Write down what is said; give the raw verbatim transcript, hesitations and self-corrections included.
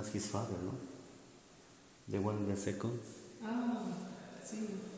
that's his father, no? The one, the second. Ah, sí.